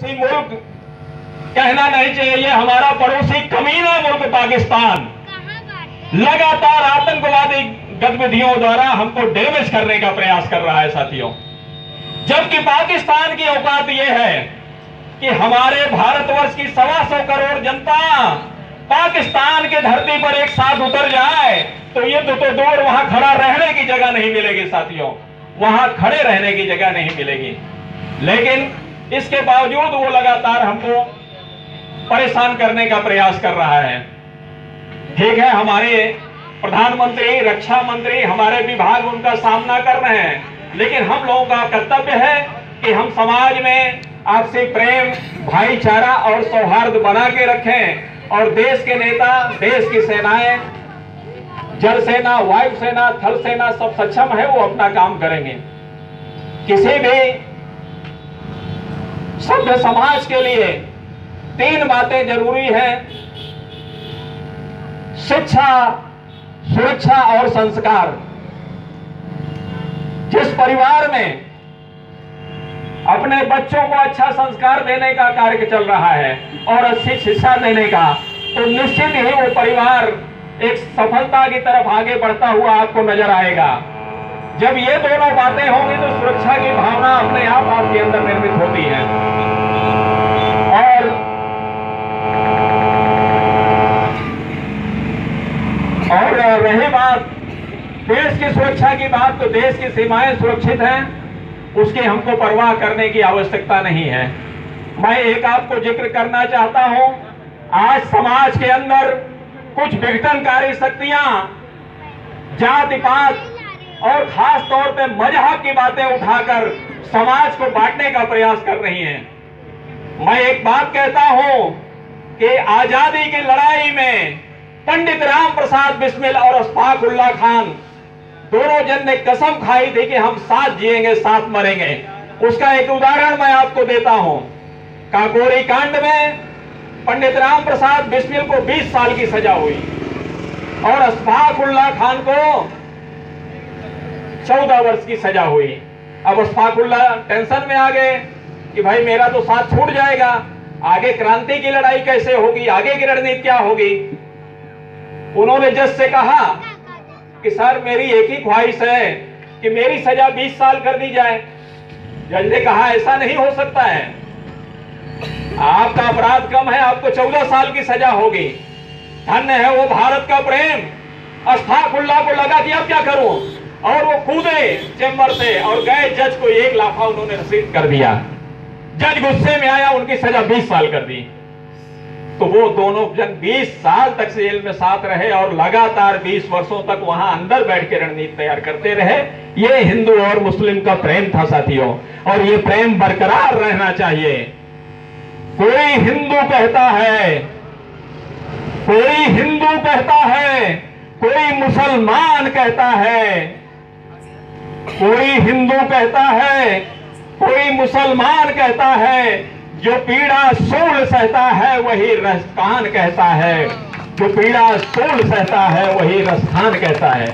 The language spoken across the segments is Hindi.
पड़ोसी मुल्क कहना नहीं चाहिए, ये हमारा पड़ोसी कमीना मुल्क पाकिस्तान लगातार आतंकवादी गतिविधियों द्वारा हमको डैमेज करने का प्रयास कर रहा है साथियों। जबकि पाकिस्तान की औकात यह है कि हमारे भारतवर्ष की 125 करोड़ जनता पाकिस्तान के धरती पर एक साथ उतर जाए तो ये तो दूर वहां खड़ा रहने की जगह नहीं मिलेगी साथियों, वहां खड़े रहने की जगह नहीं मिलेगी। लेकिन इसके बावजूद वो लगातार हमको परेशान करने का प्रयास कर रहा है। ठीक है, हमारे प्रधानमंत्री, रक्षा मंत्री, हमारे विभाग उनका सामना कर रहे हैं, लेकिन हम लोगों का कर्तव्य है कि हम समाज में आपसी प्रेम, भाईचारा और सौहार्द बना के रखें और देश के नेता, देश की सेनाएं, जल सेना, वायु सेना, थल सेना सब सक्षम है, वो अपना काम करेंगे। किसी भी सभ्य समाज के लिए 3 बातें जरूरी हैं: शिक्षा, सुरक्षा और संस्कार। जिस परिवार में अपने बच्चों को अच्छा संस्कार देने का कार्य चल रहा है और अच्छी शिक्षा देने का, तो निश्चित ही वो परिवार एक सफलता की तरफ आगे बढ़ता हुआ आपको नजर आएगा। जब ये दोनों बातें होंगी तो सुरक्षा की भावना अपने आप आपके अंदर निर्मित होती है। और रही बात देश की सुरक्षा की बात, तो देश की सीमाएं सुरक्षित हैं, उसकी हमको परवाह करने की आवश्यकता नहीं है। मैं एक आपको जिक्र करना चाहता हूं, आज समाज के अंदर कुछ विघटनकारी शक्तियां जाति पात और खास तौर पे मजहब की बातें उठाकर समाज को बांटने का प्रयास कर रही हैं। मैं एक बात कहता हूं कि आजादी की लड़ाई में पंडित राम प्रसाद बिस्मिल और अशफाक उल्लाह खान दोनों जन ने कसम खाई थी कि हम साथ जिएंगे, साथ मरेंगे। उसका एक उदाहरण मैं आपको देता हूं। काकोरी कांड में पंडित राम प्रसाद बिस्मिल को 20 साल की सजा हुई और अशफाक उल्लाह खान को 14 वर्ष की सजा हुई। अब अशफाक उल्लाह टेंशन में आ गए कि भाई मेरा तो साथ छूट जाएगा, आगे क्रांति की लड़ाई कैसे होगी, आगे की रणनीति क्या होगी। उन्होंने जज से कहा कि सर मेरी एक ही ख्वाहिश है कि मेरी सजा 20 साल कर दी जाए। जज ने कहा ऐसा नहीं हो सकता है, आपका अपराध कम है, आपको 14 साल की सजा होगी। धन्य है वो भारत का प्रेम। अशफाक उल्लाह को लगा कि अब क्या करूं, और वो कूदे चेंबर से और गए, जज को 1 लाफा उन्होंने रसीद कर दिया। जज गुस्से में आया, उनकी सजा 20 साल कर दी। तो वो दोनों जन 20 साल तक जेल में साथ रहे और लगातार 20 वर्षों तक वहां अंदर बैठ के रणनीति तैयार करते रहे। ये हिंदू और मुस्लिम का प्रेम था साथियों, और ये प्रेम बरकरार रहना चाहिए। कोई हिंदू कहता है, कोई हिंदू कहता है, कोई मुसलमान कहता है, कोई हिंदू कहता है, कोई मुसलमान कहता है, जो पीड़ा सूल सहता है वही रसखान कहता है, जो पीड़ा सूल सहता है वही रसखान कहता है।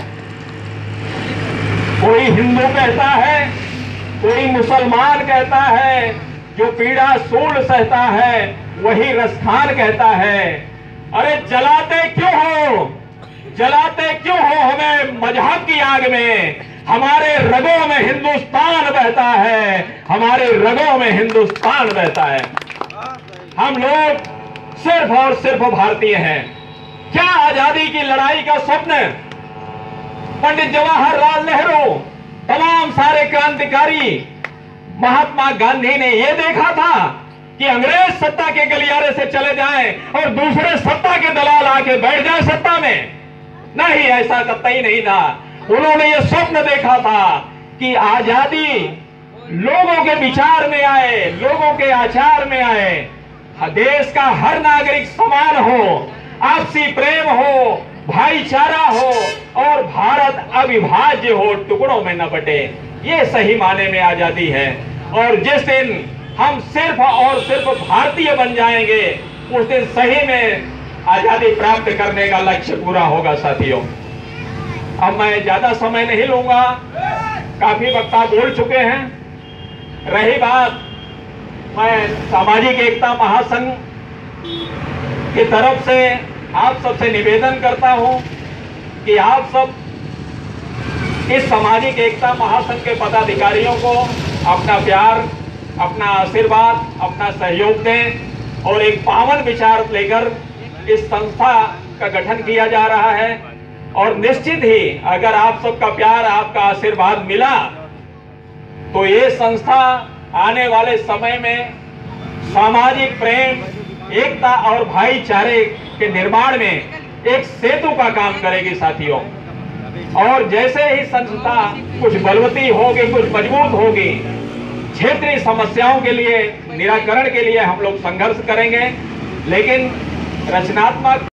कोई हिंदू कहता है, कोई मुसलमान कहता है, जो पीड़ा सूल सहता है वही रसखान कहता है। अरे जलाते क्यों हो, जलाते क्यों हो हमें मजहब की आग में? हमारे रगों में हिंदुस्तान बहता है, हमारे रगों में हिंदुस्तान बहता है। हम लोग सिर्फ और सिर्फ भारतीय हैं। क्या आजादी की लड़ाई का स्वप्न पंडित जवाहरलाल नेहरू, तमाम सारे क्रांतिकारी, महात्मा गांधी ने यह देखा था कि अंग्रेज सत्ता के गलियारे से चले जाएं और दूसरे सत्ता के दलाल आके बैठ जाएं सत्ता में? नहीं, ऐसा कतई नहीं था। उन्होंने ये स्वप्न देखा था कि आजादी लोगों के विचार में आए, लोगों के आचार में आए, देश का हर नागरिक समान हो, आपसी प्रेम हो, भाईचारा हो और भारत अविभाज्य हो, टुकड़ों में न बटे। ये सही माने में आजादी है। और जिस दिन हम सिर्फ और सिर्फ भारतीय बन जाएंगे, उस दिन सही में आजादी प्राप्त करने का लक्ष्य पूरा होगा साथियों। अब मैं ज्यादा समय नहीं लूंगा, काफी वक्ता बोल चुके हैं। रही बात मैं सामाजिक एकता महासंघ की तरफ से आप सबसे निवेदन करता हूं कि आप सब इस सामाजिक एकता महासंघ के पदाधिकारियों को अपना प्यार, अपना आशीर्वाद, अपना सहयोग दें और एक पावन विचार लेकर इस संस्था का गठन किया जा रहा है। और निश्चित ही अगर आप सबका प्यार, आपका आशीर्वाद मिला तो ये संस्था आने वाले समय में सामाजिक प्रेम, एकता और भाईचारे के निर्माण में एक सेतु का काम करेगी साथियों। और जैसे ही संस्था कुछ बलवती होगी, कुछ मजबूत होगी, क्षेत्रीय समस्याओं के लिए निराकरण के लिए हम लोग संघर्ष करेंगे, लेकिन रचनात्मक